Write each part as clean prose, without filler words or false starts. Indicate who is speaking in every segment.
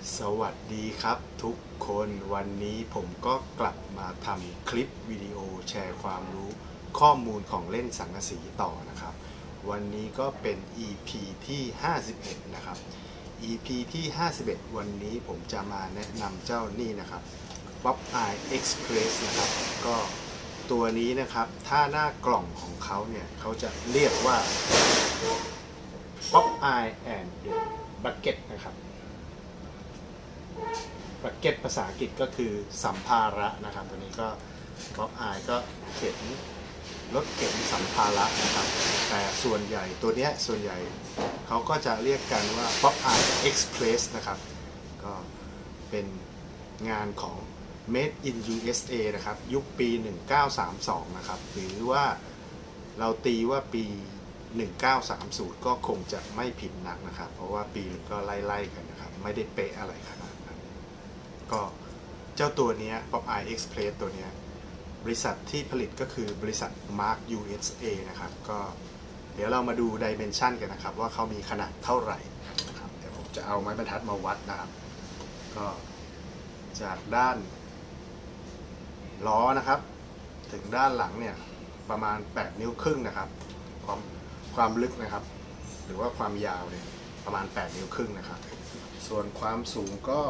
Speaker 1: สวัสดีครับทุกคนวันนี้ผมก็กลับมาทำคลิปวิดีโอแชร์ความรู้ข้อมูลของเล่นสังกะสีต่อนะครับวันนี้ก็เป็น EP ที่51นะครับ EP ที่51วันนี้ผมจะมาแนะนำเจ้านี่นะครับ Pop Eye Express นะครับก็ตัวนี้นะครับถ้าหน้ากล่องของเขาเนี่ยเขาจะเรียกว่า Pop Eye and the Bucket นะครับบักเก็ตภาษาอังกฤษก็คือสัมภาระนะครับตัวนี้ก็ป๊อปอายก็เข็นรถเข็นสัมภาระนะครับแต่ส่วนใหญ่ตัวนี้ส่วนใหญ่เขาก็จะเรียกกันว่าป๊อปอายเอ็กซ์เพรสนะครับก็เป็นงานของ Made in USA นะครับยุคปี 1932นะครับหรือว่าเราตีว่าปี 1930 ก็คงจะไม่ผิดนักนะครับเพราะว่าปีนึงก็ไล่ๆกันนะครับไม่ได้เป๊ะอะไรขนาดนั้นก็เจ้าตัวนี้ Pop Eye Express ตัวนี้บริษัทที่ผลิตก็คือบริษัท Mark USA นะครับก็เดี๋ยวเรามาดู Dimension กันนะครับว่าเขามีขนาดเท่าไหร่นะครับเดี๋ยวผมจะเอาไม้บรรทัดมาวัดนะครับก็จากด้านล้อนะครับถึงด้านหลังเนี่ยประมาณ8 นิ้วครึ่งนะครับความลึกนะครับหรือว่าความยาวเนี่ยประมาณ8 นิ้วครึ่งนะครับส่วนความสูงก็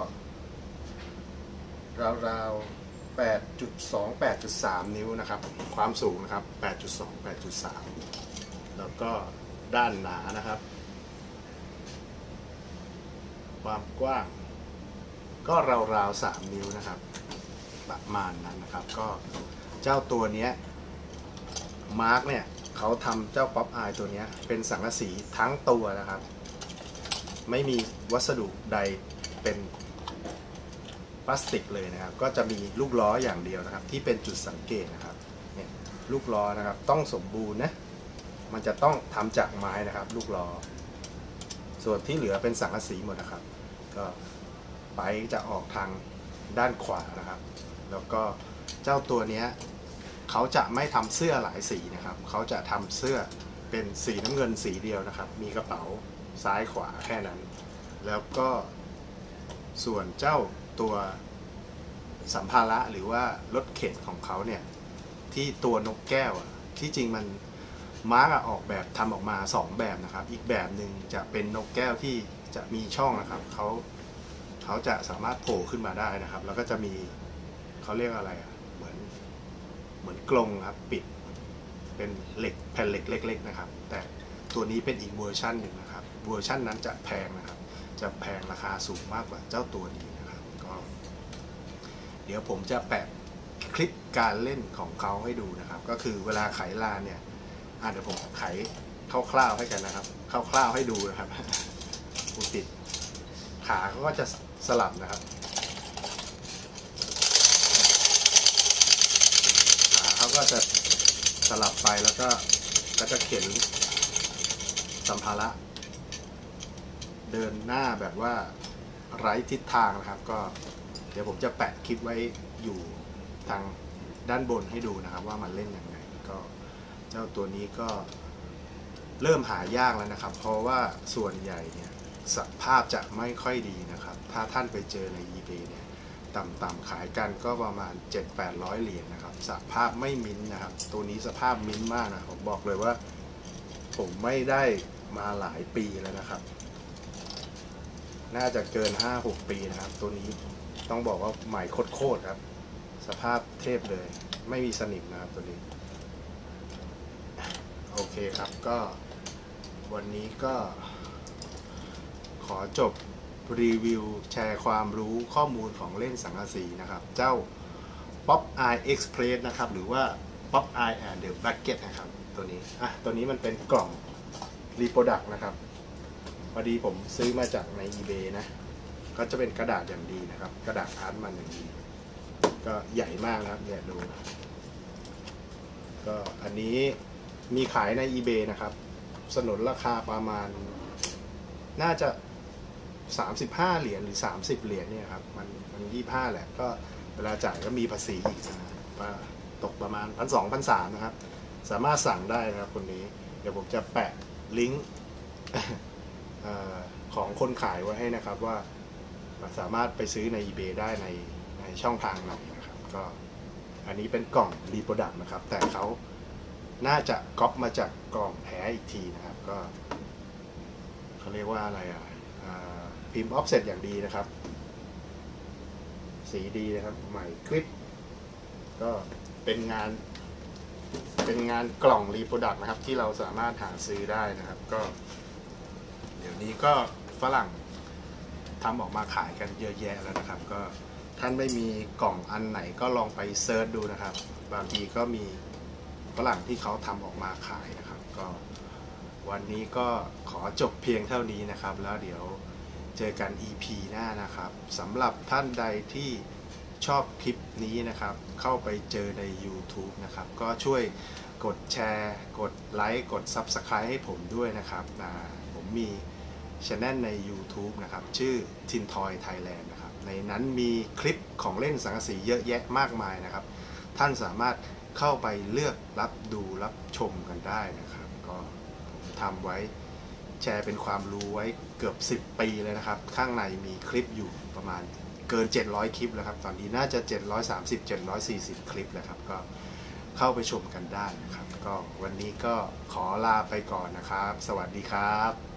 Speaker 1: ราวๆ 8.2 8.3 นิ้วนะครับความสูงนะครับ 8.2 8.3 แล้วก็ด้านหนานะครับความกว้างก็ราวๆ 3 นิ้วนะครับประมาณนั้นนะครับก็เจ้าตัวนี้มาร์กเนี่ยเขาทำเจ้าป๊อปอายตัวนี้เป็นสังกะสีทั้งตัวนะครับไม่มีวัสดุใดเป็นพลาสติกเลยนะครับก็จะมีลูกล้ออย่างเดียวนะครับที่เป็นจุดสังเกตนะครับเนี่ยลูกล้อนะครับต้องสมบูรณ์นะมันจะต้องทำจากไม้นะครับลูกล้อส่วนที่เหลือเป็นสังกะสีหมดนะครับก็ไปจะออกทางด้านขวานะครับแล้วก็เจ้าตัวนี้เขาจะไม่ทำเสื้อหลายสีนะครับเขาจะทำเสื้อเป็นสีน้ำเงินสีเดียวนะครับมีกระเป๋าซ้ายขวาแค่นั้นแล้วก็ส่วนเจ้าตัวสัมภาระหรือว่ารถเข็นของเขาเนี่ยที่ตัวนกแก้วที่จริงมันมาร์กออกแบบทำออกมา2แบบนะครับอีกแบบหนึ่งจะเป็นนกแก้วที่จะมีช่องนะครับเขาจะสามารถโผล่ขึ้นมาได้นะครับแล้วก็จะมีเขาเรียกอะไรเหมือนกรงครับปิดเป็นเหล็กแผ่นเหล็กเล็กๆนะครับแต่ตัวนี้เป็นอีกเวอร์ชันหนึ่งนะครับเวอร์ชันนั้นจะแพงนะครับจะแพงราคาสูงมากกว่าเจ้าตัวนี้นะครับก็เดี๋ยวผมจะแปะคลิปการเล่นของเขาให้ดูนะครับก็คือเวลาไขลานเนี่ยเดี๋ยวผมไขคร่าวๆให้กันนะครับคร่าวๆให้ดูนะครับปูติดขาเขาก็จะสลับนะครับขาเขาก็จะสลับไปแล้วก็จะเข็นสัมภาระเดินหน้าแบบว่าไร้ทิศทางนะครับก็เดี๋ยวผมจะแปะคลิปไว้อยู่ทางด้านบนให้ดูนะครับว่ามันเล่นยังไงก็เจ้าตัวนี้ก็เริ่มหายากแล้วนะครับเพราะว่าส่วนใหญ่เนี่ยสภาพจะไม่ค่อยดีนะครับถ้าท่านไปเจอใน eBay เนี่ยต่ำๆขายกันก็ประมาณ 700-800 เหรียญนะครับสภาพไม่มิ้นนะครับตัวนี้สภาพมิ้นมากนะผมบอกเลยว่าผมไม่ได้มาหลายปีแล้วนะครับน่าจะเกิน 5-6 ปีนะครับตัวนี้ต้องบอกว่าใหม่โคตรครับสภาพเทพเลยไม่มีสนิมนะครับตัวนี้โอเคครับก็วันนี้ก็ขอจบรีวิวแชร์ความรู้ข้อมูลของเล่นสังกะสีนะครับเจ้า Pop Eye Express นะครับหรือว่า Pop Eye and the Bucket นะครับตัวนี้ตัวนี้มันเป็นกล่อง Reproduct นะครับพอดีผมซื้อมาจากใน eBay นะก็จะเป็นกระดาษอย่างดีนะครับกระดาษอาร์ตมันอย่างดีก็ใหญ่มากนะครับเนี่ยดูก็อันนี้มีขายใน eBay นะครับสนนราคาประมาณน่าจะ35 เหรียญหรือ30 เหรียญเนี่ยครับมัน25แหละก็เวลาจ่ายก็มีภาษีอีกนะว่าตกประมาณ 1,200 1,300 นะครับสามารถสั่งได้นะครับคนนี้เดี๋ยวผมจะแปะลิงก์ของคนขายไว้ให้นะครับว่าสามารถไปซื้อใน eBay ได้ในช่องทางไหนนะครับก็อันนี้เป็นกล่องรีโปรดักต์นะครับแต่เขาน่าจะก๊อปมาจากกล่องแท้อีกทีนะครับก็เขาเรียกว่าอะไรพิมพ์ออฟเซ็ตอย่างดีนะครับสีดีนะครับใหม่คลิปก็เป็นงานกล่องรีโปรดักต์นะครับที่เราสามารถหาซื้อได้นะครับก็เดี๋ยวนี้ก็ฝรั่งทำออกมาขายกันเยอะแยะแล้วนะครับก็ท่านไม่มีกล่องอันไหนก็ลองไปเซิร์ชดูนะครับบางทีก็มีฝรั่งที่เขาทำออกมาขายนะครับก็วันนี้ก็ขอจบเพียงเท่านี้นะครับแล้วเดี๋ยวเจอกัน EP หน้านะครับสำหรับท่านใดที่ชอบคลิปนี้นะครับเข้าไปเจอใน YouTube นะครับก็ช่วยกดแชร์กดไลค์กด Subscribe ให้ผมด้วยนะครับผมมีchannel ใน YouTube นะครับชื่อ Tintoy Thailand นะครับในนั้นมีคลิปของเล่นสังกะสีเยอะแยะมากมายนะครับท่านสามารถเข้าไปเลือกรับดูรับชมกันได้นะครับก็ผมทำไว้แชร์เป็นความรู้ไว้เกือบ10 ปีเลยนะครับข้างในมีคลิปอยู่ประมาณเกิน700คลิปแล้วครับตอนนี้น่าจะ730-740คลิปแล้วครับก็เข้าไปชมกันได้นะครับก็วันนี้ก็ขอลาไปก่อนนะครับสวัสดีครับ